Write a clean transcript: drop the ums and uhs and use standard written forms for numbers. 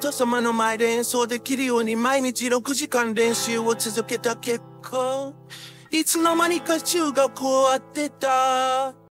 人様の前で演奏できるように毎日6時間練習を続けた結果、いつの間にか中学終わってた。